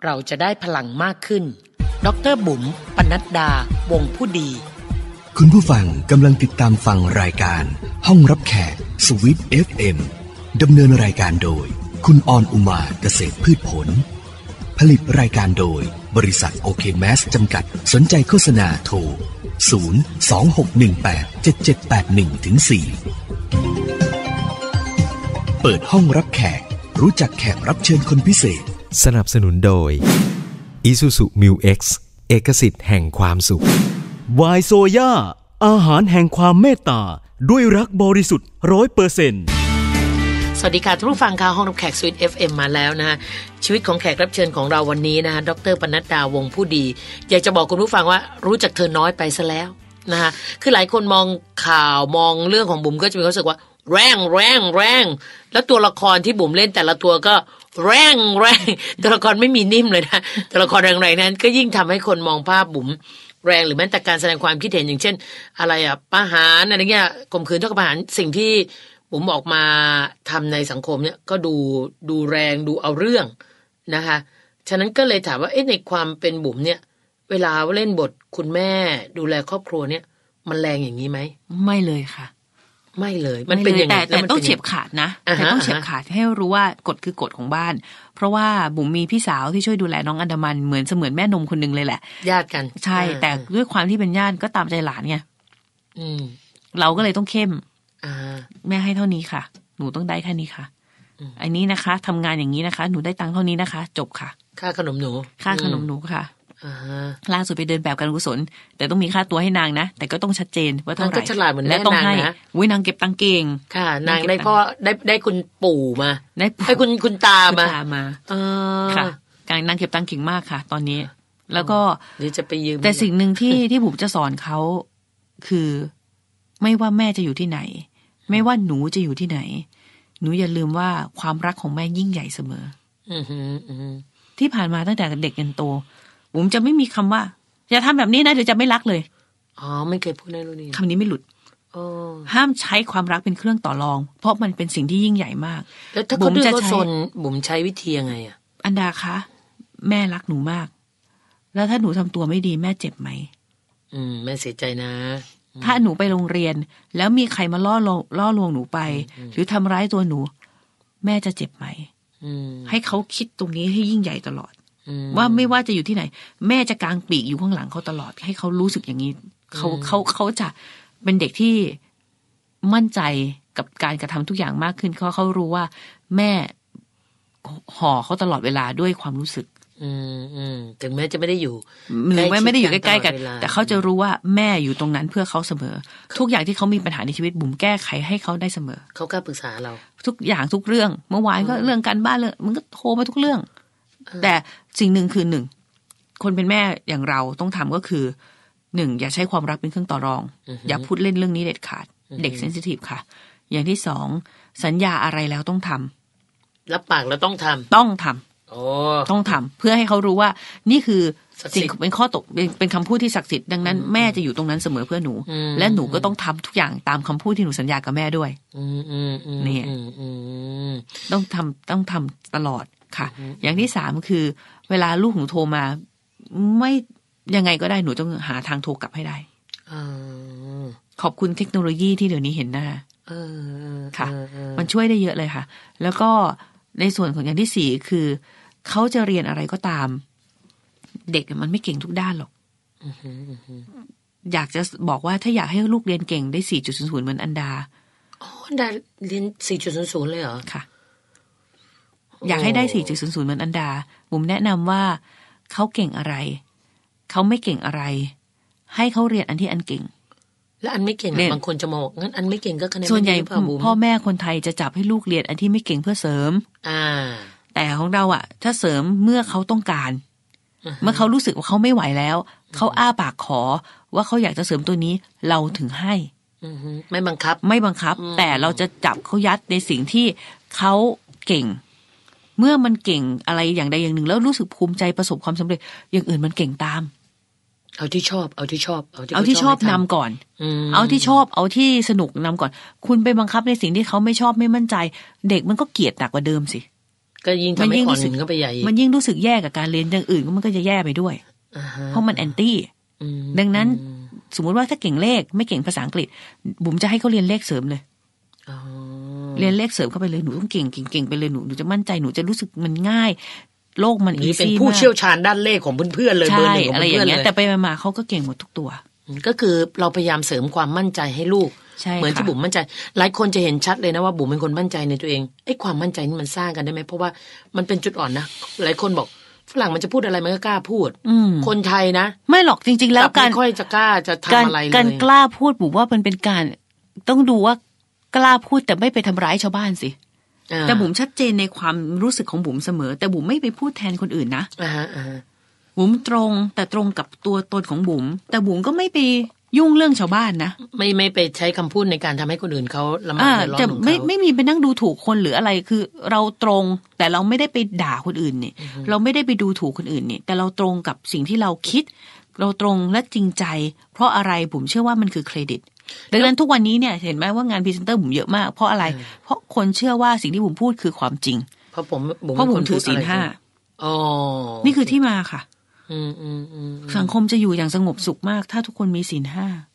เราจะได้พลังมากขึ้นดร.บุ๋ม ปนัดดา วงผู้ดีคุณผู้ฟังกำลังติดตามฟังรายการห้องรับแขกสวิท FM ดำเนินรายการโดยคุณออนอุมาเกษตรพืชผลผลิตรายการโดยบริษัทโอเคแมสจำกัดสนใจโฆษณาโทร026187781-4เปิดห้องรับแขกรู้จักแขกรับเชิญคนพิเศษสนับสนุนโดย Isuzu Mu-X เอกสิทธิ์แห่งความสุขวายโซย่าอาหารแห่งความเมตตาด้วยรักบริสุทธิ์ 100% สวัสดีค่ะทุกผู้ฟังค่ะห้องรับแขกสวิท FM มาแล้วนะฮะชีวิตของแขกรับเชิญของเราวันนี้นะฮะดร.ปนัดดาวงผู้ดีอยากจะบอกคุณผู้ฟังว่ารู้จักเธอน้อยไปซะแล้วนะฮะคือหลายคนมองข่าวมองเรื่องของบุ๋มก็จะมีความรู้สึกว่าแรงแล้วตัวละครที่บุ๋มเล่นแต่ละตัวก็แรงตัวละครไม่มีนิ่มเลยนะตัวละครแรงๆนั้นก็ยิ่งทำให้คนมองภาพบุ๋มแรงหรือแม้แต่การแสดงความคิดเห็นอย่างเช่นอะไรประหารอะไรเงี้ยข่มขืนเท่ากับประหารสิ่งที่บุ๋มออกมาทำในสังคมเนี่ยก็ดูแรงดูเอาเรื่องนะคะฉะนั้นก็เลยถามว่าในความเป็นบุ๋มเนี่ยเวลาเล่นบทคุณแม่ดูแลครอบครัวเนี่ยมันแรงอย่างนี้ไหมไม่เลยค่ะไม่เลยมันเป็นอย่างแต่ต้องเฉียบขาดนะแต่ต้องเฉียบขาดให้รู้ว่ากฎคือกฎของบ้านเพราะว่าบุ๋มมีพี่สาวที่ช่วยดูแลน้องอันดามันเหมือนเสมือนแม่นมคนนึงเลยแหละญาติกันใช่แต่ด้วยความที่เป็นญาติก็ตามใจหลานไงเราก็เลยต้องเข้มแม่ให้เท่านี้ค่ะหนูต้องได้แค่นี้ค่ะอันนี้นะคะทำงานอย่างนี้นะคะหนูได้ตังค์เท่านี้นะคะจบค่ะค่าขนมหนูค่ะล่าสุดไปเดินแบบการกุศลแต่ต้องมีค่าตัวให้นางนะแต่ก็ต้องชัดเจนว่าเท่าไหร่ก็ฉลาดเหมือนแม่นางนะนางเก็บตังเก่งค่ะนางได้พ่อได้คุณปู่มาได้คุณตามาค่ะการนางเก็บตังเก่งมากค่ะตอนนี้แล้วก็เดี๋ยวจะไปยืมแต่สิ่งหนึ่งที่บุ๋มจะสอนเขาคือไม่ว่าแม่จะอยู่ที่ไหนไม่ว่าหนูจะอยู่ที่ไหนหนูอย่าลืมว่าความรักของแม่ยิ่งใหญ่เสมอที่ผ่านมาตั้งแต่เด็กจนโตบุ๋มจะไม่มีคำว่าอย่าทำแบบนี้นะเดี๋ยวจะไม่รักเลยไม่เคยพูดในรุ่นนี้คำนี้ไม่หลุดห้ามใช้ความรักเป็นเครื่องต่อรองเพราะมันเป็นสิ่งที่ยิ่งใหญ่มากแล้วถ้าเขาดื้อเขาซนบุ๋มใช้วิธียังไงอันดาคะแม่รักหนูมากแล้วถ้าหนูทำตัวไม่ดีแม่เจ็บไหมแม่เสียใจนะถ้าหนูไปโรงเรียนแล้วมีใครมาล่อลวงหนูไปหรือทำร้ายตัวหนูแม่จะเจ็บไหมให้เขาคิดตรงนี้ให้ยิ่งใหญ่ตลอดว่าไม่ว่าจะอยู่ที่ไหนแม่จะกางปีกอยู่ข้างหลังเขาตลอดให้เขารู้สึกอย่างนี้เขาจะเป็นเด็กที่มั่นใจกับการกระทำทุกอย่างมากขึ้นเขารู้ว่าแม่ห่อเขาตลอดเวลาด้วยความรู้สึกถึงแม้จะไม่ได้อยู่หรือไม่ได้อยู่ใกล้ๆกันแต่เขาจะรู้ว่าแม่อยู่ตรงนั้นเพื่อเขาเสมอทุกอย่างที่เขามีปัญหาในชีวิตบุ๋มแก้ไขให้เขาได้เสมอเขากล้าปรึกษาเราทุกอย่างทุกเรื่องเมื่อวานก็เรื่องการบ้านเรื่องมันก็โทรมาทุกเรื่องแต่สิ่งหนึ่งคือคนเป็นแม่อย่างเราต้องทำก็คืออย่าใช้ความรักเป็นเครื่องต่อรองอย่าพูดเล่นเรื่องนี้เด็ดขาดเด็กเซนซิทีฟค่ะอย่างที่2สัญญาอะไรแล้วต้องทำรับปากแล้วต้องทำต้องทำเพื่อให้เขารู้ว่านี่คือสิ่งเป็นข้อตกเป็นคำพูดที่ศักดิ์สิทธิ์ดังนั้นแม่จะอยู่ตรงนั้นเสมอเพื่อหนูและหนูก็ต้องทำทุกอย่างตามคำพูดที่หนูสัญญากับแม่ด้วยนี่ต้องทำตลอดค่ะอย่างที่3คือเวลาลูกหนูโทรมาไม่ยังไงก็ได้หนูต้องหาทางโทรกลับให้ได้ขอบคุณเทคโนโลยีที่เดี๋ยวนี้เห็นหน้าค่ะมันช่วยได้เยอะเลยค่ะแล้วก็ในส่วนของอย่างที่4คือเขาจะเรียนอะไรก็ตามเด็กมันไม่เก่งทุกด้านหรอกอยากจะบอกว่าถ้าอยากให้ลูกเรียนเก่งได้ 4.00 เหมือนอันดาอันดาเรียน 4.00 เลยเหรอค่ะอยากให้ได้ 4.00 เหมือนอันดาบุ๋มแนะนำว่าเขาเก่งอะไรเขาไม่เก่งอะไรให้เขาเรียนอันที่อันเก่งและอันไม่เก่งบางคนจะมองงั้นอันไม่เก่งก็คะแนนส่วนใหญ่พ่อแม่คนไทยจะจับให้ลูกเรียนอันที่ไม่เก่งเพื่อเสริมแต่ของเราถ้าเสริมเมื่อเขาต้องการเมื่อเขารู้สึกว่าเขาไม่ไหวแล้วเขาอ้าปากขอว่าเขาอยากจะเสริมตัวนี้เราถึงให้ไม่บังคับแต่เราจะจับเขายัดในสิ่งที่เขาเก่งเมื่อมันเก่งอะไรอย่างใดอย่างหนึ่งแล้วรู้สึกภูมิใจประสบความสำเร็จอย่างอื่นมันเก่งตามเอาที่ชอบนำก่อนเอาที่ชอบเอาที่สนุกนำก่อนคุณไปบังคับในสิ่งที่เขาไม่ชอบไม่มั่นใจเด็กมันก็เกลียดหนักกว่าเดิมสิก็ยิ่งทำให้อ่อนเข้าไปใหญ่มันยิ่งรู้สึกแย่กับการเรียนอย่างอื่นมันก็จะแย่ไปด้วยเพราะมันแอนตี้ดังนั้นสมมุติว่าถ้าเก่งเลขไม่เก่งภาษาอังกฤษบุ๋มจะให้เขาเรียนเลขเสริมเลยเรียนเลขเสริมเข้าไปเลยหนูต้องเก่งไปเลยหนูจะมั่นใจหนูจะรู้สึกมันง่ายโลกมันอีซี่มากเป็นผู้เชี่ยวชาญด้านเลขของเพื่อนๆเลยเบอร์หนึ่งของเพื่อนเลยแต่ไปมาเขาก็เก่งหมดทุกตัวก็คือเราพยายามเสริมความมั่นใจให้ลูกเหมือนที่บุ๋มมั่นใจหลายคนจะเห็นชัดเลยนะว่าบุ๋มเป็นคนมั่นใจในตัวเองไอ้ความมั่นใจนี่มันสร้างกันได้ไหมเพราะว่ามันเป็นจุดอ่อนนะหลายคนบอกฝรั่งมันจะพูดอะไรมันก็กล้าพูดคนไทยนะไม่หรอกจริงๆแล้วการไม่ค่อยจะกล้าจะทำอะไรเลยการกล้าพูดบุ๋มว่ามันเป็นการต้องดูว่ากล้าพูดแต่ไม่ไปทำร้ายชาวบ้านสิแต่บุ๋มชัดเจนในความรู้สึกของบุ๋มเสมอแต่บุ๋มไม่ไปพูดแทนคนอื่นนะบุ๋มตรงแต่ตรงกับตัวตนของบุ๋มแต่บุ๋มก็ไม่ไปยุ่งเรื่องชาวบ้านนะไม่ไปใช้คำพูดในการทำให้คนอื่นเขาลำบากเดือดร้อนของเขาไม่มีไปนั่งดูถูกคนหรืออะไรคือเราตรงแต่เราไม่ได้ไปด่าคนอื่นนี่เราไม่ได้ไปดูถูกคนอื่นนี่แต่เราตรงกับสิ่งที่เราคิดเราตรงและจริงใจเพราะอะไรบุ๋มเชื่อว่ามันคือเครดิตดังนั้นทุกวันนี้เนี่ยเห็นไหมว่างานพรีเซนเตอร์บุ๋มเยอะมากเพราะอะไรเพราะคนเชื่อว่าสิ่งที่บุ๋มพูดคือความจริงเพราะบุ๋มถือศีล 5นี่คือที่มาค่ะสังคมจะอยู่อย่างสงบสุขมากถ้าทุกคนมีศีล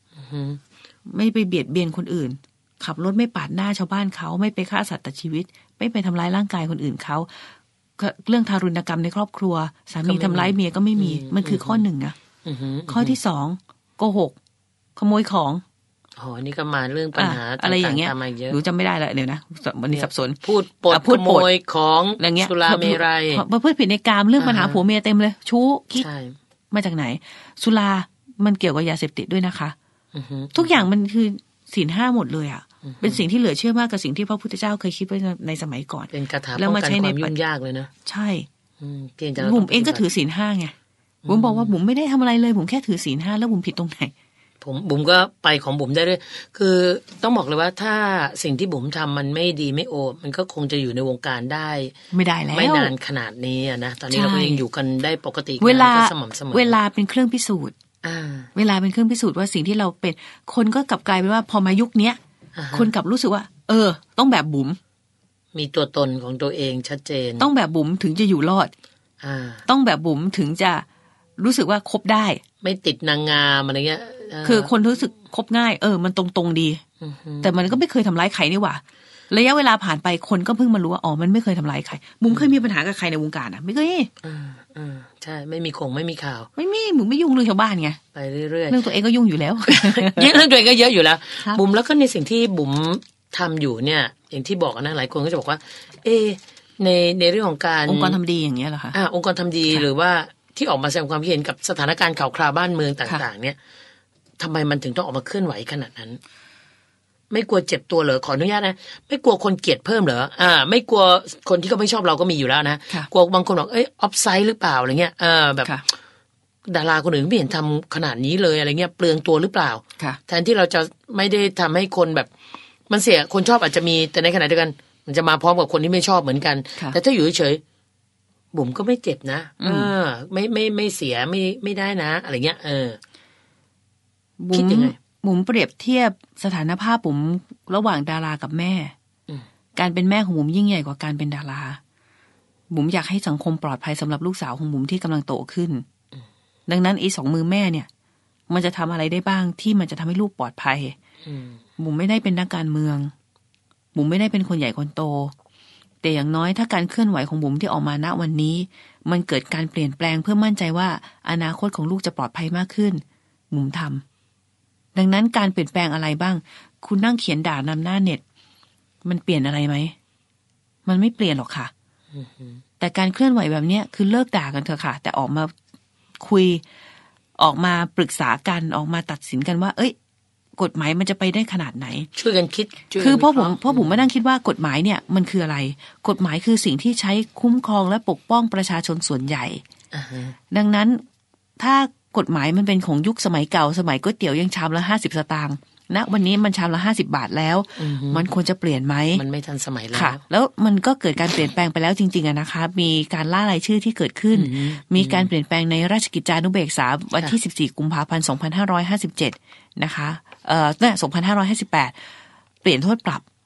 5ไม่ไปเบียดเบียนคนอื่นขับรถไม่ปาดหน้าชาวบ้านเขาไม่ไปฆ่าสัตว์ตัดชีวิตไม่ไปทำร้ายร่างกายคนอื่นเขาเรื่องทารุณกรรมในครอบครัวสามีทำร้ายเมียก็ไม่มีมันคือข้อ1นะข้อที่2โกหกขโมยของนี่ก็มาเรื่องปัญหาอะไรอย่างเงี้ยหนูจำไม่ได้แล้วเดี๋ยวนะวันนี้สับสนพูดปดขโมยของสุราเมรัยประพฤติผิดในกามเรื่องปัญหาผัวเมียเต็มเลยชู้คิดมาจากไหนสุรามันเกี่ยวกับยาเสพติดด้วยนะคะทุกอย่างมันคือศีล 5หมดเลยอ่ะเป็นสิ่งที่เหลือเชื่อมากกับสิ่งที่พระพุทธเจ้าเคยคิดไว้ในสมัยก่อนเป็นคาถาป้องกันความยุ่งยากเลยนะใช่บุ๋มเองก็ถือศีล 5ไงบุ๋มบอกว่าบุ๋มไม่ได้ทำอะไรเลยบุ๋มแค่ถือศีล 5แล้วบุ๋มผิดตรงไหนบุ๋มก็ไปของบุ๋มได้ด้วยคือต้องบอกเลยว่าถ้าสิ่งที่บุ๋มทำมันไม่ดีไม่โอมันก็คงจะอยู่ในวงการได้ไม่ได้แล้วไม่นานขนาดนี้นะตอนนี้เราก็ยังอยู่กันได้ปกติเวลาเวลาเป็นเครื่องพิสูจน์เวลาเป็นเครื่องพิสูจน์ว่าสิ่งที่เราเป็นคนก็กลับกลายเป็นว่าพอมายุคนี้คนกลับรู้สึกว่าต้องแบบบุ๋มมีตัวตนของตัวเองชัดเจนต้องแบบบุ๋มถึงจะอยู่รอดต้องแบบบุ๋มถึงจะรู้สึกว่าคบได้ไม่ติดนางงามอะไรเงี้ยคือคนรู้สึกคบง่ายมันตรงๆดีแต่มันก็ไม่เคยทำร้ายใครนี่หว่าระยะเวลาผ่านไปคนก็เพิ่งมารู้ว่ามันไม่เคยทำร้ายใครบุ๋มเคยมีปัญหากับใครในวงการไม่เคยใช่ไม่มีไม่มีข่าวไม่มีบุ๋มไม่ยุ่งเรื่องชาวบ้านไงไปเรื่อยๆเรื่องตัวเองก็ยุ่งอยู่แล้วเรื่องตัวเองก็เยอะอยู่แล้วบุ๋มแล้วก็ในสิ่งที่บุ๋มทำอยู่เนี่ยอย่างที่บอกนะหลายคนก็จะบอกว่าในเรื่องของการองค์กรทำดีอย่างเงี้ยเหรอคะองค์กรทำดีหรือว่าที่ออกมาแสดงความคิดเห็นกับสถานการณ์ข่าวคราวบ้านเมืองต่างๆเนี่ยทำไมมันถึงต้องออกมาเคลื่อนไหวขนาดนั้นไม่กลัวเจ็บตัวเหรอขออนุญาตนะไม่กลัวคนเกลียดเพิ่มเหรอไม่กลัวคนที่เขาไม่ชอบเราก็มีอยู่แล้วนะกลัวบางคนบอกออฟไซด์หรือเปล่าอะไรเงี้ยแบบดาราคนอื่นไม่เห็นทำขนาดนี้เลยอะไรเงี้ยเปลืองตัวหรือเปล่าแทนที่เราจะไม่ได้ทำให้คนแบบมันเสียคนชอบอาจจะมีแต่ในขณะเดียวกันมันจะมาพร้อมกับคนที่ไม่ชอบเหมือนกันแต่ถ้าอยู่เฉยบุ๋มก็ไม่เจ็บนะไม่เสียไม่ได้นะอะไรเงี้ยคิดยังไงบุ๋มเปรียบเทียบสถานภาพบุ๋มระหว่างดารากับแม่การเป็นแม่ของบุ๋มยิ่งใหญ่กว่าการเป็นดาราบุ๋มอยากให้สังคมปลอดภัยสำหรับลูกสาวของบุ๋มที่กำลังโตขึ้นดังนั้น2 มือแม่เนี่ยมันจะทำอะไรได้บ้างที่มันจะทำให้ลูกปลอดภัยบุ๋มไม่ได้เป็นนักการเมืองบุ๋มไม่ได้เป็นคนใหญ่คนโตแต่อย่างน้อยถ้าการเคลื่อนไหวของบุ๋มที่ออกมาณวันนี้มันเกิดการเปลี่ยนแปลงเพื่อมั่นใจว่าอนาคตของลูกจะปลอดภัยมากขึ้นบุ๋มทำดังนั้นการเปลี่ยนแปลงอะไรบ้างคุณนั่งเขียนด่านำหน้าเน็ตมันเปลี่ยนอะไรไหมมันไม่เปลี่ยนหรอกค่ะแต่การเคลื่อนไหวแบบนี้คือเลิกด่ากันเถอะค่ะแต่ออกมาคุยออกมาปรึกษากันออกมาตัดสินกันว่ากฎหมายมันจะไปได้ขนาดไหนช่วยกันคิดคือเพราะผมมานั่งคิดว่ากฎหมายเนี่ยมันคืออะไรกฎหมายคือสิ่งที่ใช้คุ้มครองและปกป้องประชาชนส่วนใหญ่ดังนั้นถ้ากฎหมายมันเป็นของยุคสมัยเก่าสมัยก๋วยเตี๋ยวยังชามละ50 สตางค์ณวันนี้มันชามละ50 บาทแล้วมันควรจะเปลี่ยนไหมมันไม่ทันสมัยแล้วค่ะแล้วมันก็เกิดการเปลี่ยนแปลงไปแล้วจริงๆนะคะมีการล่ารายชื่อที่เกิดขึ้นมีการเปลี่ยนแปลงในราชกิจจานุเบกษาวันที่14 กุมภาพันธ์ 2557นะคะ2558เปลี่ยนโทษปรับ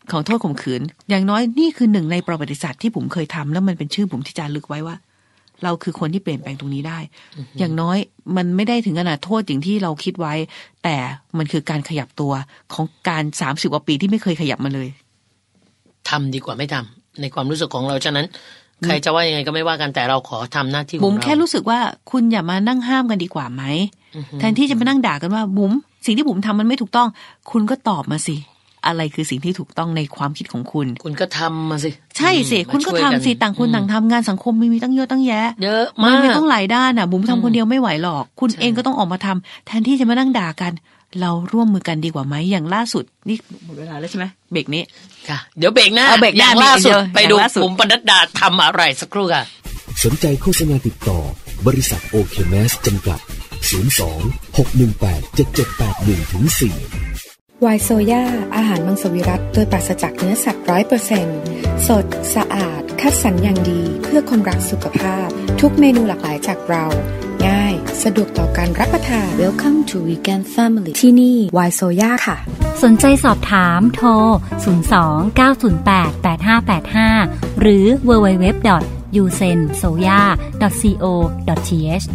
ของโทษข่มขืนอย่างน้อยนี่คือหนึ่งในประวัติศาสตร์ที่ผมเคยทำแล้วมันเป็นชื่อผมที่จารึกไว้ว่าเราคือคนที่เปลี่ยนแปลงตรงนี้ได้อย่างน้อยมันไม่ได้ถึงขนาดโทษอย่างที่เราคิดไว้แต่มันคือการขยับตัวของการ30 กว่าปีที่ไม่เคยขยับมาเลยทำดีกว่าไม่ทำในความรู้สึกของเราฉะนั้นใครจะว่ายังไงก็ไม่ว่ากันแต่เราขอทำหน้าที่ของเราผมแค่รู้สึกว่าคุณอย่ามานั่งห้ามกันดีกว่าไหมแทนที่จะมานั่งด่ากันว่าบุ๋มสิ่งที่บุ๋มทำมันไม่ถูกต้องคุณก็ตอบมาสิอะไรคือสิ่งที่ถูกต้องในความคิดของคุณคุณก็ทำมาสิใช่สิคุณก็ทำสิต่างคนต่างทำงานสังคมมีตั้งเยอะตั้งแยะเยอะมากมันต้องหลายด้านอ่ะบุ๋มทำคนเดียวไม่ไหวหรอกคุณเองก็ต้องออกมาทำแทนที่จะมานั่งด่ากันเราร่วมมือกันดีกว่าไหมอย่างล่าสุดนี่หมดเวลาแล้วใช่ไหมเบรกนี้ค่ะเดี๋ยวเบรกหน้าอย่างล่าสุดไปดูบุ๋มปนัดดาทำอะไรสักครู่ค่ะสนใจโฆษณาติดต่อบริษัทโอเคแมสจำกัด02-618-7781-4 วายโซย่าอาหารมังสวิรัติโดยปราศจากเนื้อสัตว์ 100% สดสะอาดคัดสรรอย่างดีเพื่อคนรักสุขภาพทุกเมนูหลากหลายจากเราง่ายสะดวกต่อการรับประทาน Welcome to Vegan Family ที่นี่วายโซย่าค่ะสนใจสอบถามโทร02-908-8585 หรือ www.usensoya.co.th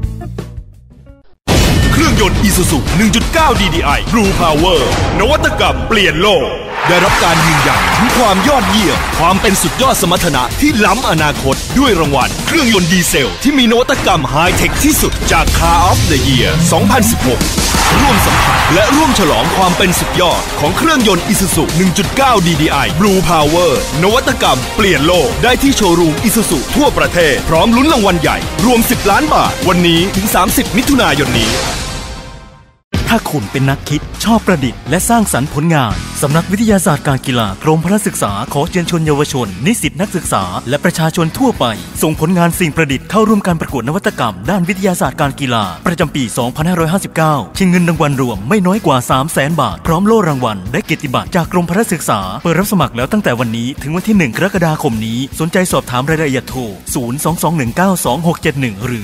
เครื่องยนต์ Isuzu 1.9 DDI Blue Power นวัตกรรมเปลี่ยนโลกได้รับการยืนยันถึงความยอดเยี่ยมความเป็นสุดยอดสมรรถนะที่ล้ำอนาคตด้วยรางวัลเครื่องยนต์ดีเซลที่มีนวัตกรรมไฮเทคที่สุดจาก Car of the Year 2016 ร่วมสัมผัสและร่วมฉลองความเป็นสุดยอดของเครื่องยนต์ Isuzu 1.9 DDI Blue Power นวัตกรรมเปลี่ยนโลกได้ที่โชว์รูม Isuzu ทั่วประเทศพร้อมลุ้นรางวัลใหญ่รวม10 ล้านบาทวันนี้ถึง30 มิถุนายนนี้ถ้าคุณเป็นนักคิดชอบประดิษฐ์และสร้างสรรค์ผลงานสำนักวิทยาศาสตร์การกีฬากรมพละศึกษาขอเชิญชวนเยาวชนนิสิตนักศึกษาและประชาชนทั่วไปส่งผลงานสิ่งประดิษฐ์เข้าร่วมการประกวดนวัตกรรมด้านวิทยาศาสตร์การกีฬาประจำปี 2559 ชิงเงินรางวัลรวมไม่น้อยกว่า 300,000 บาทพร้อมโล่รางวัลและเกียรติบัตรจากกรมพละศึกษาเปิดรับสมัครแล้วตั้งแต่วันนี้ถึงวันที่ 1 กรกฎาคมนี้สนใจสอบถามรายละเอียดโทร 022192671 หรือ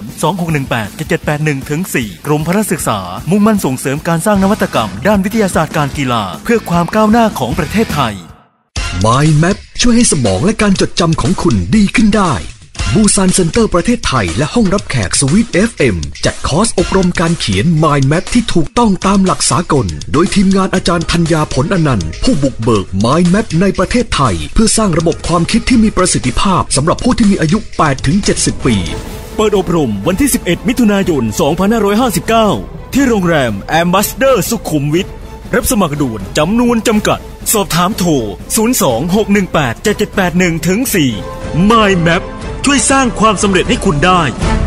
026187781-4 กรมพละศึกษามุ่งมั่นส่งเสริมการสร้างนวัตกรรมด้านวิทยาศาสตร์การกีฬาเพื่อความก้าวหน้าของประเทศไทย Mind Map ช่วยให้สมองและการจดจำของคุณดีขึ้นได้บูซานเซ็นเตอร์ประเทศไทยและห้องรับแขกสวิต FM จัดคอร์สอบรมการเขียน Mind Map ที่ถูกต้องตามหลักสากลโดยทีมงานอาจารย์ธัญญาผลอนันต์ผู้บุกเบิก Mind Map ในประเทศไทยเพื่อสร้างระบบความคิดที่มีประสิทธิภาพสำหรับผู้ที่มีอายุ 8-70 ปีเปิดอบรมวันที่ 11 มิถุนายน 2559 ที่โรงแรมแอมบาสเดอร์สุขุมวิทรับสมัครด่วนจำนวนจำกัดสอบถามโทร 026187781-4 Mind Map ช่วยสร้างความสำเร็จให้คุณได้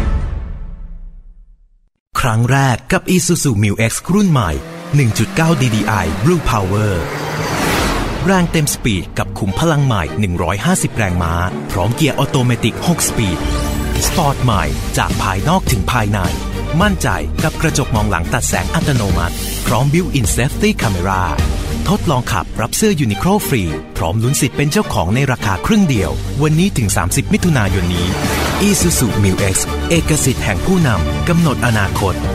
ครั้งแรกกับ Isuzu Mu-X รุ่นใหม่ 1.9 DDI Blue Power แรงเต็มสปีดกับขุมพลังใหม่150แรงม้าพร้อมเกียร์ออโตเมติก6สปีดสปอร์ตใหม่จากภายนอกถึงภายในมั่นใจกับกระจกมองหลังตัดแสงอัตโนมัติพร้อม Built-in Safety Camera ทดลองขับรับเสื้อยูนิโคลฟรีพร้อมลุ้นสิทธิ์เป็นเจ้าของในราคาครึ่งเดียววันนี้ถึง30มิถุนายนนี้ Isuzu Mu-X เอกสิทธิ์แห่งผู้นำกำหนดอนาคต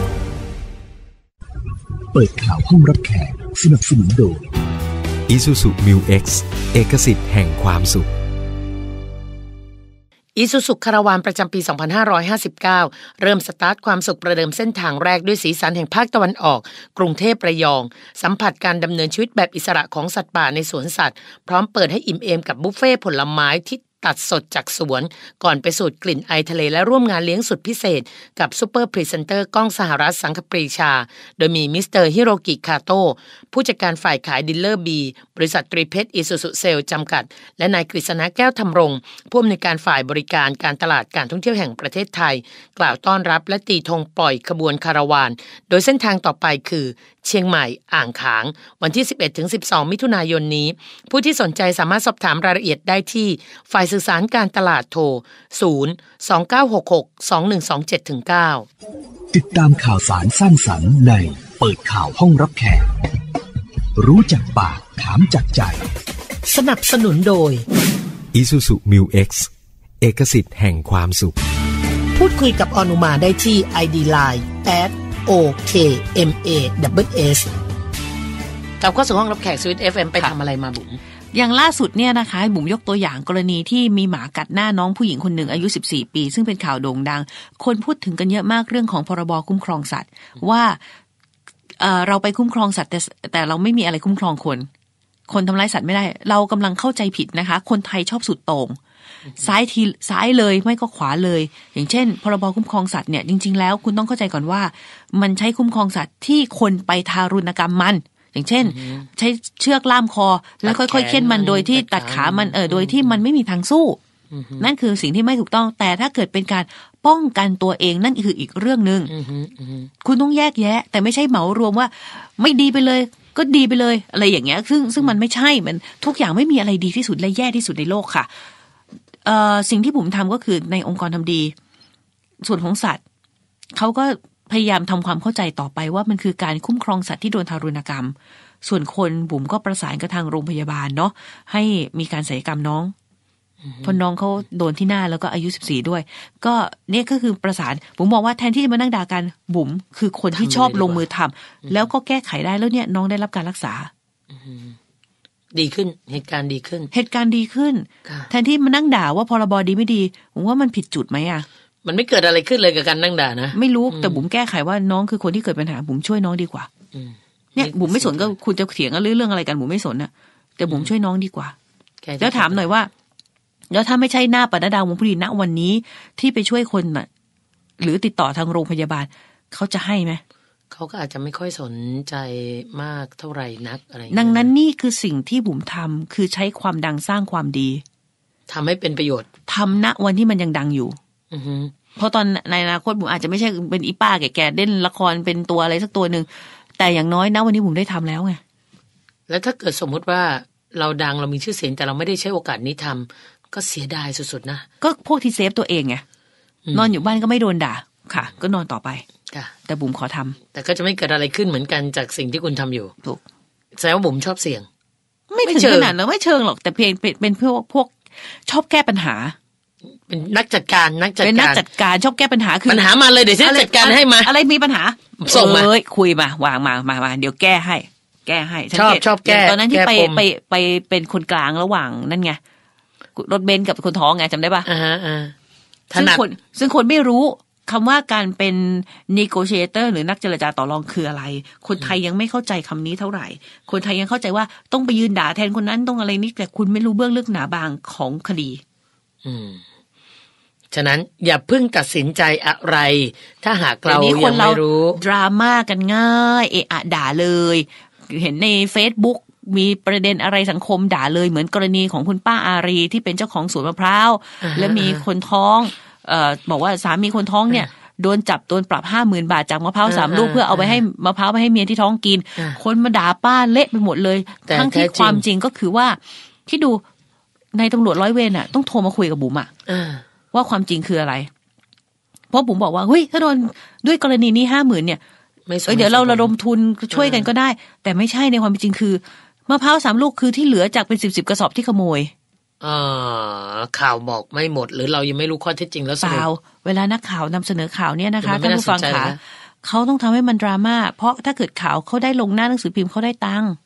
เปิดข่าวห้องรับแขกสนับสนุนโดย Isuzu Mu-X เอกสิทธิ์แห่งความสุขอีซูซุคาราวานประจำปี 2559 เริ่มสตาร์ทความสุขประเดิมเส้นทางแรกด้วยสีสันแห่งภาคตะวันออกกรุงเทพระยองสัมผัสการดำเนินชีวิตแบบอิสระของสัตว์ป่าในสวนสัตว์พร้อมเปิดให้อิ่มเอมกับบุฟเฟ่ผลไม้ที่ตัดสดจากสวนก่อนไปสูดกลิ่นไอทะเลและร่วมงานเลี้ยงสุดพิเศษกับซูเปอร์พรีเซนเตอร์ก้องสหรัฐสังคปรีชาโดยมีมิสเตอร์ฮิโรกิคาโตะผู้จัดการฝ่ายขายดีลเลอร์บีบริษัทตรีเพชรอิซูซุเซลจำกัดและนายกฤษณะแก้วธำรงผู้อำนวยการฝ่ายบริการการตลาดการท่องเที่ยวแห่งประเทศไทยกล่าวต้อนรับและตีธงปล่อยขบวนคาราวานโดยเส้นทางต่อไปคือเชียงใหม่อ่างขางวันที่ 11-12 มิถุนายนนี้ผู้ที่สนใจสามารถสอบถามรายละเอียดได้ที่ฝ่ายสื่อสารการตลาดโทร 029662127-9 ติดตามข่าวสารสร้างสรรค์ในเปิดข่าวห้องรับแขกรู้จักปากถามจากใจสนับสนุนโดย Isuzu Mu-X เอกสิทธิ์แห่งความสุขพูดคุยกับอนุมาได้ที่ ID Line @OKMASS กลับเข้าสู่ห้องรับแขกสวิต FM ไปทำอะไรมาบุ๋มอย่างล่าสุดเนี่ยนะคะบุ๋มยกตัวอย่างกรณีที่มีหมากัดหน้าน้องผู้หญิงคนหนึ่งอายุ14 ปีซึ่งเป็นข่าวโด่งดังคนพูดถึงกันเยอะมากเรื่องของพรบคุ้มครองสัตว์ว่าเราไปคุ้มครองสัตว์แต่เราไม่มีอะไรคุ้มครองคนทำร้ายสัตว์ไม่ได้เรากำลังเข้าใจผิดนะคะคนไทยชอบสุดโต่งซ้ายเลยไม่ก็ขวาเลยอย่างเช่นพรบคุ้มครองสัตว์เนี่ยจริงๆแล้วคุณต้องเข้าใจก่อนว่ามันใช้คุ้มครองสัตว์ที่คนไปทารุณกรรมมันอย่างเช่นใช้เชือกล่ามคอแล้วค่อยๆเค้นมันโดยที่ตัดขามันโดยที่มันไม่มีทางสู้นั่นคือสิ่งที่ไม่ถูกต้องแต่ถ้าเกิดเป็นการป้องกันตัวเองนั่นคืออีกเรื่องนึงคุณต้องแยกแยะแต่ไม่ใช่เหมารวมว่าไม่ดีไปเลยก็ดีไปเลยอะไรอย่างเงี้ยซึ่งมันไม่ใช่มันทุกอย่างไม่มีอะไรดีที่สุดและแย่ที่สุดในโลกค่ะสิ่งที่ผมทำก็คือในองค์กรทำดีส่วนของสัตว์เขาก็พยายามทำความเข้าใจต่อไปว่ามันคือการคุ้มครองสัตว์ที่โดนทารุณกรรมส่วนคนบุ๋มก็ประสานกับทางโรงพยาบาลเนาะให้มีการศัลยกรรมน้องเพราะน้องเขาโดนที่หน้าแล้วก็อายุ14ด้วยก็เนี่ยก็คือประสานบุ๋มบอกว่าแทนที่จะมานั่งด่ากันบุ๋มคือคนที่ชอบลงมือทำแล้วก็แก้ไขได้แล้วเนี่ยน้องได้รับการรักษาดีขึ้นเหตุการณ์ดีขึ้นแทนที่มานั่งด่าว่าพรบดีไม่ดีผมว่ามันผิดจุดไหมอ่ะมันไม่เกิดอะไรขึ้นเลยกับการนั่งด่านะไม่รู้แต่บุ๋มแก้ไขว่าน้องคือคนที่เกิดปัญหาบุ๋มช่วยน้องดีกว่าเนี่ยบุ๋มไม่สนก็คุณจะเถียงกันเรื่องอะไรกันบุ๋มไม่สนน่ะแต่บุ๋มช่วยน้องดีกว่าแล้วถามหน่อยว่าแล้วถ้าไม่ใช่หน้าปนัดดาวงผู้ดีณวันนี้ที่ไปช่วยคนน่ะหรือติดต่อทางโรงพยาบาลเขาจะให้ไหมเขาก็อาจจะไม่ค่อยสนใจมากเท่าไหร่นักอะไรดังนั้นนี่คือสิ่งที่บุ๋มทำคือใช้ความดังสร้างความดีทำให้เป็นประโยชน์ทำณวันที่มันยังดังอยู่เพราะตอนในอนาคตบุ๋มอาจจะไม่ใช่เป็นอีป้าแก่ๆเล่นละครเป็นตัวอะไรสักตัวหนึ่งแต่อย่างน้อยนะวันนี้บุ๋มได้ทำแล้วไงแล้วถ้าเกิดสมมติว่าเราดังเรามีชื่อเสียงแต่เราไม่ได้ใช้โอกาสนี้ทำก็เสียดายสุดๆนะก็พวกที่เซฟตัวเองไงนอนอยู่บ้านก็ไม่โดนด่าค่ะก็นอนต่อไปแต่บุ๋มขอทำแต่ก็จะไม่เกิดอะไรขึ้นเหมือนกันจากสิ่งที่คุณทำอยู่ถูกแสดงว่าบุ๋มชอบเสี่ยงไม่ถึงขนาดนั้นไม่เชิงหรอกแต่เพียงเป็นพวกชอบแก้ปัญหาเป็นนักจัดการเป็นนักจัดการชอบแก้ปัญหาคือปัญหามาเลยเดี๋ยวฉันจัดการให้มาอะไรมีปัญหาส่งมาคุยมาวางมาเดี๋ยวแก้ให้ชอบแก้ตอนนั้นที่ไปเป็นคนกลางระหว่างนั่นไงรถเบนซ์กับคนท้องไงจำได้ป่ะซึ่งคนไม่รู้คำว่าการเป็น negotiator หรือนักเจรจาต่อรองคืออะไรคนไทยยังไม่เข้าใจคำนี้เท่าไหร่คนไทยยังเข้าใจว่าต้องไปยืนด่าแทนคนนั้นต้องอะไรนี่แต่คุณไม่รู้เบื้องลึกหนาบางของคดีฉะนั้นอย่าเพิ่งตัดสินใจอะไรถ้าหากเรายังไม่รู้ดราม่ากันง่ายด่าเลยเห็นใน Facebook มีประเด็นอะไรสังคมด่าเลยเหมือนกรณีของคุณป้าอารีที่เป็นเจ้าของสวนมะพร้าวและมีคนท้องบอกว่าสามีคนท้องเนี่ยโดนปรับ 50,000 บาทจากมะพร้าว3 ลูกเพื่อเอาไปให้มะพร้าวไปให้เมียที่ท้องกินคนมาด่าป้าเละไปหมดเลยทั้งที่ความจริงก็คือว่าที่ดูในตำรวจร้อยเวรน่ะต้องโทรมาคุยกับบุ๋มว่าความจริงคืออะไรเพราะบุ๋มบอกว่าเฮ้ยถ้าโดนด้วยกรณีนี้ 50,000 เนี่ยเดี๋ยวเราระดมทุนช่วยกันก็ได้แต่ไม่ใช่ในความจริงคือมะพร้าว3 ลูกคือที่เหลือจากเป็น10 กระสอบที่ขโมยข่าวบอกไม่หมดหรือเรายังไม่รู้ข้อเท็จจริงแล้วเปล่าเวลานักข่าวนำเสนอข่าวเนี่ยนะคะท่านผู้ฟังค่ะเขาต้องทำให้มันดราม่าเพราะถ้าเกิดข่าวเขาได้ลงหน้าหนังสือพิมพ์เขาได้ตังค์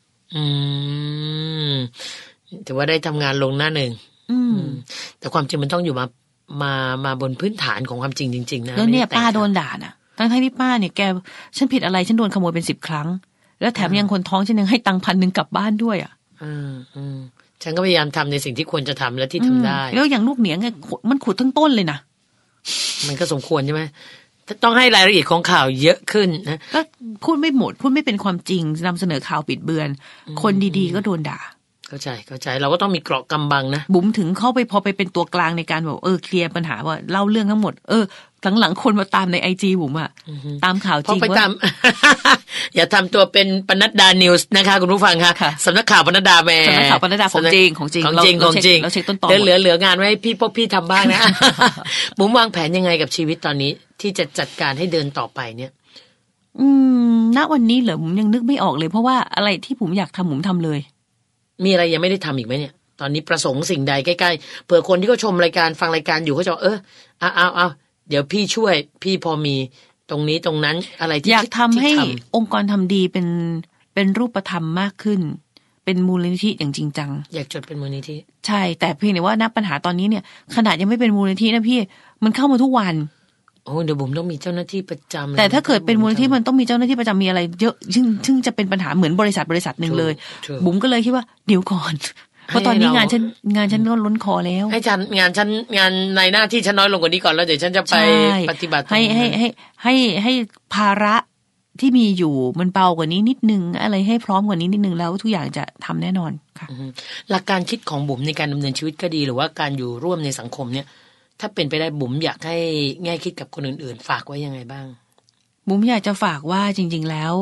ถือว่าได้ทำงานลงหน้าหนึ่งแต่ความจริงมันต้องอยู่มาบนพื้นฐานของความจริงจริงๆนะแล้วเนี่ยป้าโดนด่าน่ะทั้งที่ป้าเนี่ยแกฉันผิดอะไรฉันโดนขโมยเป็น10 ครั้งแล้วแถมยังคนท้องฉันยังให้ตังค์1,000กลับบ้านด้วยฉันก็พยายามทำในสิ่งที่ควรจะทำและที่ทำได้แล้วอย่างลูกเหนียงมันขุดทั้งต้นเลยนะมันก็สมควรใช่ไหมต้องให้รายละเอียดของข่าวเยอะขึ้นนะก็พูดไม่หมดพูดไม่เป็นความจริงนำเสนอข่าวปิดเบือนคนดีๆก็โดนด่าเข้าใจเราก็ต้องมีเกราะกำบังนะบุ๋มถึงเข้าไปพอไปเป็นตัวกลางในการบอกเคลียร์ปัญหาว่าเล่าเรื่องทั้งหมดหลังๆคนมาตามใน IG บุ๋มตามข่าวจริงว่าอย่าทำตัวเป็นปนัดดานิวส์นะคะคุณผู้ฟังค่ะสำนักข่าวปนัดดาแม่สำนักข่าวปนัดดาของจริงเราเช็คต้นตอเหลืองานไว้ให้พี่ทำบ้างนะบุ๋มวางแผนยังไงกับชีวิตตอนนี้ที่จะจัดการให้เดินต่อไปเนี่ยณวันนี้เหรอบุ๋มยังนึกไม่ออกเลยเพราะว่าอะไรที่บุ๋มอยากทำบุ๋มทำเลยมีอะไรยังไม่ได้ทำอีกไหมเนี่ยตอนนี้ประสงค์สิ่งใดใกล้ๆเผื่อคนที่เขาชมรายการฟังรายการอยู่เขาจะเอาเดี๋ยวพี่ช่วยพี่พอมีตรงนี้ตรงนั้นอะไรที่อยากทำให้องค์กรทำดีเป็นเป็นรูปธรรมมากขึ้นเป็นมูลนิธิอย่างจริงจังอยากจดเป็นมูลนิธิใช่แต่เพียงแต่ว่าณปัญหาตอนนี้เนี่ยขนาดยังไม่เป็นมูลนิธินะพี่มันเข้ามาทุกวันโอ้เดี๋ยวผมต้องมีเจ้าหน้าที่ประจำแต่ถ้าเกิดเป็นมูลนิธิมันต้องมีเจ้าหน้าที่ประจำมีอะไรเยอะซึ่งจะเป็นปัญหาเหมือนบริษัทนึงเลยบุ๋มก็เลยคิดว่าเดี๋ยวก่อนเพราะตอนนี้งานฉันก็ล้นคอแล้วให้ฉันงานในหน้าที่ฉันน้อยลงกว่านี้ก่อนแล้วเดี๋ยวฉันจะไปปฏิบัติให้ภาระที่มีอยู่มันเบากว่านี้นิดนึงอะไรให้พร้อมกว่านี้นิดนึงแล้วทุกอย่างจะทำแน่นอนค่ะหลักการคิดของบุ๋มในการดำเนินชีวิตก็ดีหรือว่าการอยู่ร่วมในสังคมเนี่ยถ้าเป็นไปได้บุ๋มอยากให้แง่คิดกับคนอื่นๆฝากไว้ยังไงบ้างบุ๋มอยากจะฝากว่าจริงๆแล้ว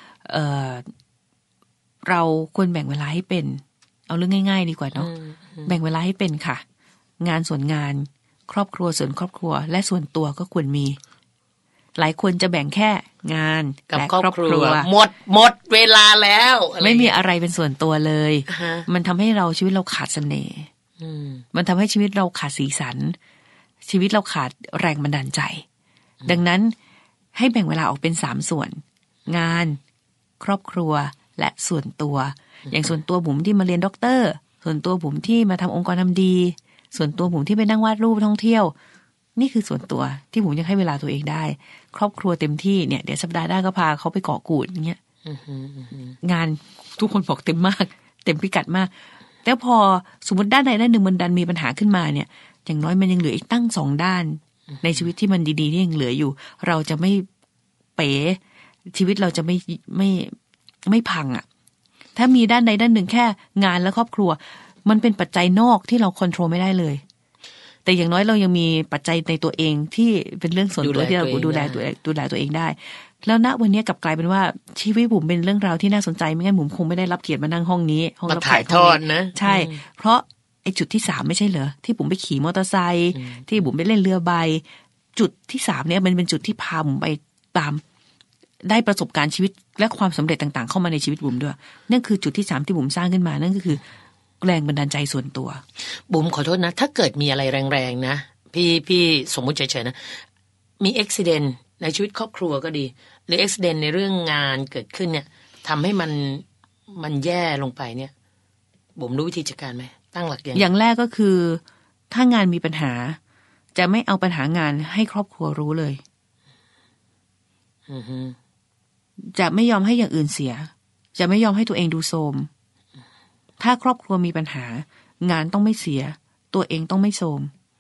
เราควรแบ่งเวลาให้เป็นเอาเรื่องง่ายๆดีกว่าเนาะแบ่งเวลาให้เป็นค่ะงานส่วนงานครอบครัวส่วนครอบครัวและส่วนตัวก็ควรมีหลายคนจะแบ่งแค่งานกับครอบครัวหมดเวลาแล้วไม่มีอะไรเป็นส่วนตัวเลยมันทำให้เราชีวิตเราขาดเสน่ห์มันทำให้ชีวิตเราขาดสีสันชีวิตเราขาดแรงบันดาลใจดังนั้นให้แบ่งเวลาออกเป็น3ส่วนงานครอบครัวและส่วนตัวอย่างส่วนตัวบุ๋มที่มาเรียนด็อกเตอร์ส่วนตัวบุ๋มที่มาทำองค์กรทำดีส่วนตัวบุ๋มที่ไปนั่งวาดรูปท่องเที่ยวนี่คือส่วนตัวที่บุ๋มยังให้เวลาตัวเองได้ครอบครัวเต็มที่เนี่ยเดี๋ยวสัปดาห์หน้าก็พาเขาไปเกาะกูดอย่างเงี้ยงานทุกคนบอกเต็มมากเต็มพิกัดมากแต่พอสมมติด้านใดด้านหนึ่งมันดันมีปัญหาขึ้นมาเนี่ยอย่างน้อยมันยังเหลืออีกตั้ง2ด้านในชีวิตที่มันดีๆที่ยังเหลืออยู่เราจะไม่เป๋ชีวิตเราจะไม่พังอ่ะถ้ามีด้านใดด้านหนึ่งแค่งานและครอบครัวมันเป็นปัจจัยนอกที่เราควบคุมไม่ได้เลยแต่อย่างน้อยเรายังมีปัจจัยในตัวเองที่เป็นเรื่องส่วนตัวที่เราดูแลตัวเองได้แล้วณวันนี้กลับกลายเป็นว่าชีวิตบุ๋มเป็นเรื่องราวที่น่าสนใจไม่งั้นบุ๋มคงไม่ได้รับเกียรติมานั่งห้องนี้ห้องรับถ่ายทอดนะใช่เพราะไอ้จุดที่3ไม่ใช่เหรอที่บุ๋มไปขี่มอเตอร์ไซค์ที่บุ๋มไปเล่นเรือใบจุดที่3เนี่ยมันเป็นจุดที่พาบุ๋มไปตามได้ประสบการณ์ชีวิตและความสำเร็จต่างๆเข้ามาในชีวิตบุ๋มด้วยนั่นคือจุดที่3ที่บุ๋มสร้างขึ้นมานั่นก็คือแรงบันดาลใจส่วนตัวบุ๋มขอโทษนะถ้าเกิดมีอะไรแรงๆนะพี่สมมุติเฉยๆนะมีอุบัติเหตุในชีวิตครอบครัวก็ดีหรืออุบัติเหตุในเรื่องงานเกิดขึ้นเนี่ยทำให้มันแย่ลงไปเนี่ยบุ๋มรู้วิธีจัดการไหมตั้งหลักอย่างแรกก็คือถ้างานมีปัญหาจะไม่เอาปัญหางานให้ครอบครัวรู้เลยจะไม่ยอมให้อย่างอื่นเสียจะไม่ยอมให้ตัวเองดูโทรมถ้าครอบครัวมีปัญหางานต้องไม่เสียตัวเองต้องไม่โทรม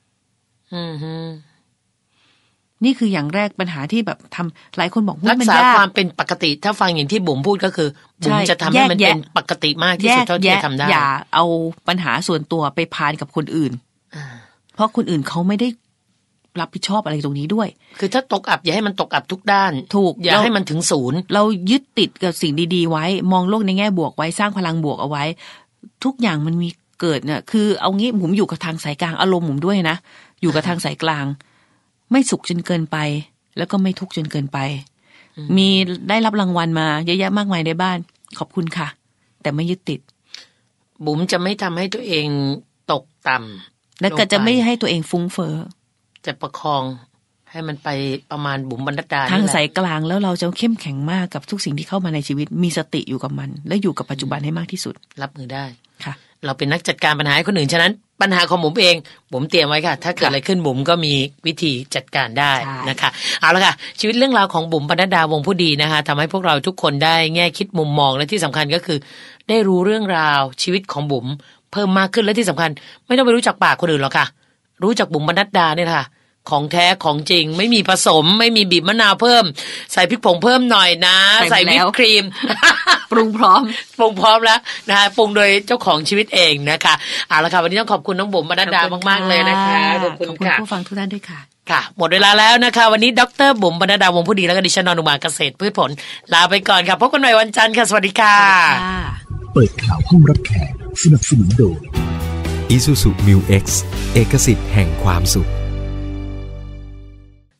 นี่คืออย่างแรกปัญหาที่แบบทำหลายคนบอกรักษาความเป็นปกติถ้าฟังอย่างที่บุ๋มพูดก็คือบุ๋มจะทำให้มันเป็นปกติมากที่สุดเท่าที่จะทำได้อย่าเอาปัญหาส่วนตัวไปพานกับคนอื่นเพราะคนอื่นเขาไม่ได้รับผิดชอบอะไรตรงนี้ด้วยคือถ้าตกอับอย่าให้มันตกอับทุกด้านถูกอย่าให้มันถึงศูนย์เรายึดติดกับสิ่งดีๆไว้มองโลกในแง่บวกไว้สร้างพลังบวกเอาไว้ทุกอย่างมันมีเกิดเนี่ยคือเอางี้ผมอยู่กับทางสายกลางอารมณ์ผมด้วยนะอยู่กับทางสายกลางไม่สุขจนเกินไปแล้วก็ไม่ทุกข์จนเกินไปมีได้รับรางวัลมาเยอะแยะมากมายในบ้านขอบคุณค่ะแต่ไม่ยึดติดบุ๋มจะไม่ทำให้ตัวเองตกต่ำและก็จะไม่ให้ตัวเองฟุ้งเฟ้อจะประคองให้มันไปประมาณบุ๋มบรรดาทางสายกลางแล้วเราจะเข้มแข็งมากกับทุกสิ่งที่เข้ามาในชีวิตมีสติอยู่กับมันและอยู่กับปัจจุบันให้มากที่สุดรับมือได้ค่ะเราเป็นนักจัดการปัญหาให้คนอื่นฉะนั้นปัญหาของบุ๋มเองบุ๋มเตรียมไว้ค่ะถ้าเกิดอะไรขึ้นบุ๋มก็มีวิธีจัดการได้นะคะเอาละค่ะชีวิตเรื่องราวของบุ๋มปนัดดาวงผู้ดีนะคะทำให้พวกเราทุกคนได้แง่คิดมุมมองและที่สำคัญก็คือได้รู้เรื่องราวชีวิตของบุ๋มเพิ่มมากขึ้นและที่สำคัญไม่ต้องไปรู้จักปากคนอื่นหรอกค่ะรู้จักบุ๋มปนัดดาเนี่ยค่ะของแท้ของจริงไม่มีผสมไม่มีบีบมะนาวเพิ่มใส่พริกผงเพิ่มหน่อยนะใส่วิปครีมปรุงพร้อมแล้วนะคะปรุงโดยเจ้าของชีวิตเองนะคะเอาละค่ะวันนี้ต้องขอบคุณน้องบุ๋มปนัดดามากๆเลยนะคะขอบคุณค่ะผู้ฟังทุกท่านด้วยค่ะค่ะหมดเวลาแล้วนะคะวันนี้ดร.บุ๋มปนัดดาวงผู้ดีแล้วก็ดิฉันอนุมาเกษตรพืชผลลาไปก่อนค่ะพบกันใหม่วันจันทร์ค่ะสวัสดีค่ะเปิดข่าวห้องรับแขกสนับสนุนโดย Isuzu Mu X เอกสิทธิ์แห่งความสุข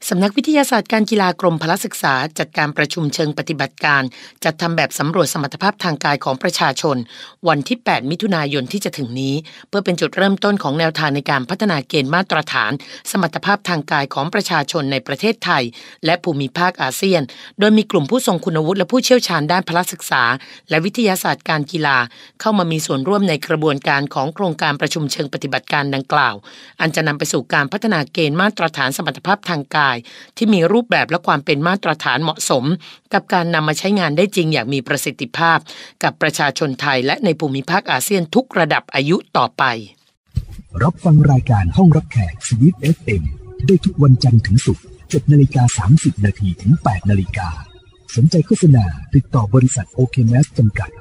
สำนักวิทยาศาสตร์การกีฬากรมพละศึกษาจัดการประชุมเชิงปฏิบัติการจัดทำแบบสำรวจสมรรถภาพทางกายของประชาชนวันที่ 8 มิถุนายนที่จะถึงนี้เพื่อเป็นจุดเริ่มต้นของแนวทางในการพัฒนาเกณฑ์มาตรฐานสมรรถภาพทางกายของประชาชนในประเทศไทยและภูมิภาคอาเซียนโดยมีกลุ่มผู้ทรงคุณวุฒิและผู้เชี่ยวชาญด้านพละศึกษาและวิทยาศาสตร์การกีฬาเข้ามามีส่วนร่วมในกระบวนการของโครงการประชุมเชิงปฏิบัติการดังกล่าวอันจะนำไปสู่การพัฒนาเกณฑ์มาตรฐานสมรรถภาพทางกายที่มีรูปแบบและความเป็นมาตรฐานเหมาะสมกับการนำมาใช้งานได้จริงอย่างมีประสิทธิภาพกับประชาชนไทยและในภูมิภาคอาเซียนทุกระดับอายุต่อไปรับฟังรายการห้องรับแขกสวิต FM ได้ทุกวันจันทร์ถึงศุกร์ 7:30 นถึง 8:00 นสนใจโฆษณาติดต่อบริษัทโอเคแมสจำกัด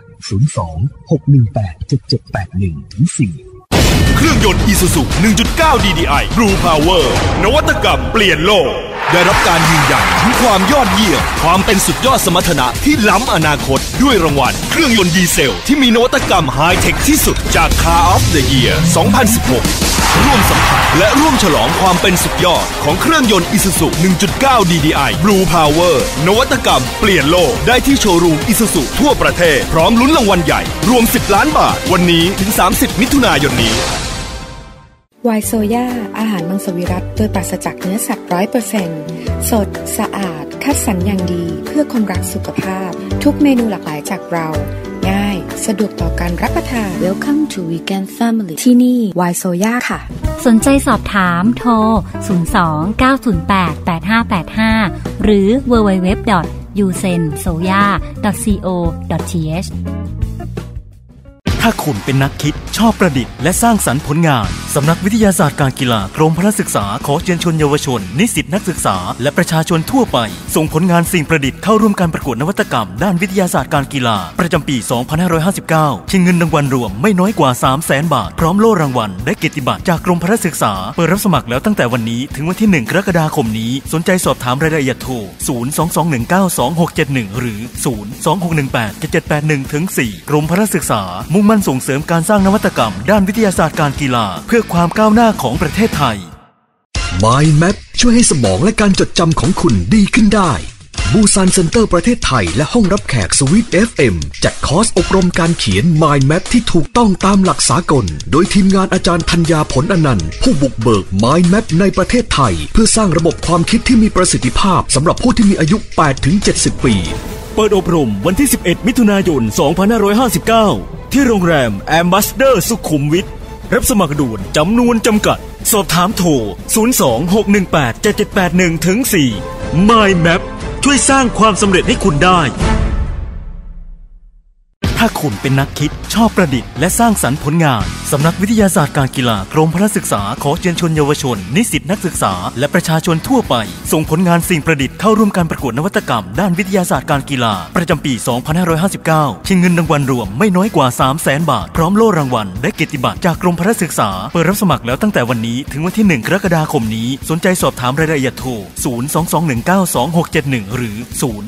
02-618-7781-4 เครื่องยนต์ Isuzu 1.9 DDI Blue Power นวัตกรรมเปลี่ยนโลกได้รับการยืนยันถึงความยอดเยี่ยมความเป็นสุดยอดสมรรถนะที่ล้ำอนาคตด้วยรางวัลเครื่องยนต์ดีเซลที่มีนวัตกรรมไฮเทคที่สุดจาก Car of the Year 2016 ร่วมสัมผัสและร่วมฉลองความเป็นสุดยอดของเครื่องยนต์ Isuzu 1.9 DDI Blue Power นวัตกรรมเปลี่ยนโลกได้ที่โชว์รูม Isuzu ทั่วประเทศพร้อมลุ้นรางวัลใหญ่รวม10 ล้านบาทวันนี้ถึง 30 มิถุนายนนี้ไวน์โซย่าอาหารมังสวิรัติโดยปราศจากเนื้อสัตว์ 100% สดสะอาดคัดสรรอย่างดีเพื่อคนรักสุขภาพทุกเมนูหลากหลายจากเราง่ายสะดวกต่อการรับประทาน Welcome to Vegan Family ที่นี่ไวน์โซย่าค่ะสนใจสอบถามโทร 02-908-8585 หรือ www.usensoya.co.th ถ้าคุณเป็นนักคิดชอบประดิษฐ์และสร้างสรรค์ผลงานสำนักวิทยาศาสตร์การกีฬากรมพละศึกษาขอเชิญชวนเยาวชนนิสิตนักศึกษาและประชาชนทั่วไปส่งผลงานสิ่งประดิษฐ์เข้าร่วมการประกวดนวัตกรรมด้านวิทยาศาสตร์การกีฬาประจำปี 2559 ชิงเงินรางวัลรวมไม่น้อยกว่า 300,000 บาทพร้อมโล่รางวัลและเกียรติบัตรจากกรมพละศึกษาเปิดรับสมัครแล้วตั้งแต่วันนี้ถึงวันที่ 1 กรกฎาคมนี้สนใจสอบถามรายละเอียดโทร 022192671 หรือ 026187781-4 กรมพละศึกษามุ่งมั่นส่งเสริมการสร้างนวัตกรรมด้านวิทยาศาสตร์การกีฬาเพื่อความก้าวหน้าของประเทศไทย Mind Map ช่วยให้สมองและการจดจำของคุณดีขึ้นได้บูซานเซ็นเตอร์ประเทศไทยและห้องรับแขกสวิต FM จัดคอร์สอบรมการเขียน Mind Map ที่ถูกต้องตามหลักสากลโดยทีมงานอาจารย์ธัญญาผลอนันต์ผู้บุกเบิก Mind Map ในประเทศไทยเพื่อสร้างระบบความคิดที่มีประสิทธิภาพสำหรับผู้ที่มีอายุ 8-70 ปีเปิดอบรมวันที่ 11 มิถุนายน 2559 ที่โรงแรมแอมบาสเดอร์สุขุมวิทรับสมัครด่วนจำนวนจำกัดสอบถามโทร 026187781-4 Mind Map ช่วยสร้างความสำเร็จให้คุณได้ถ้าคุณเป็นนักคิดชอบประดิษฐ์และสร้างสรรค์ผลงานสำนักวิทยาศาสตร์การกีฬากรมพละศึกษาขอเชิญชวนเยาวชนนิสิตนักศึกษาและประชาชนทั่วไปส่งผลงานสิ่งประดิษฐ์เข้าร่วมการประกวดนวัตกรรมด้านวิทยาศาสตร์การกีฬาประจำปี 2559 ชิงเงินรางวัลรวมไม่น้อยกว่า 300,000 บาทพร้อมโล่รางวัลและเกียรติบัตรจากกรมพละศึกษาเปิดรับสมัครแล้วตั้งแต่วันนี้ถึงวันที่ 1 กรกฎาคมนี้สนใจสอบถามรายละเอียดโทร 022192671 หรือ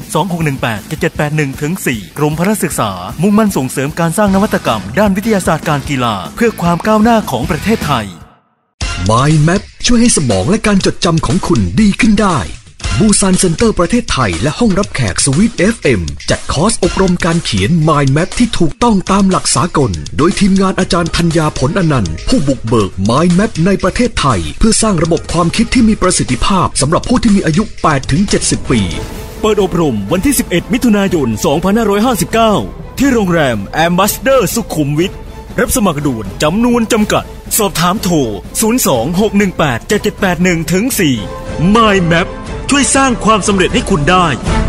026187781-4 กรมพละศึกษามุ่งมั่นส่งเสริมการสร้างนวัตกรรมด้านวิทยาศาสตร์การกีฬาเพื่อความก้าวหน้าของประเทศไทย Mind Map ช่วยให้สมองและการจดจำของคุณดีขึ้นได้บูซานเซ็นเตอร์ประเทศไทยและห้องรับแขกสวิต FM จัดคอร์สอบรมการเขียน Mind Map ที่ถูกต้องตามหลักสากลโดยทีมงานอาจารย์ธัญญาผลอนันต์ผู้บุกเบิก Mind Map ในประเทศไทยเพื่อสร้างระบบความคิดที่มีประสิทธิภาพสำหรับผู้ที่มีอายุ 8-70 ปีเปิดอบรมวันที่ 11 มิถุนายน 2559 ที่โรงแรมแอมบาสเดอร์สุขุมวิทรับสมัครด่วนจำนวนจำกัดสอบถามโทร 026187781-4 Mind Map ช่วยสร้างความสำเร็จให้คุณได้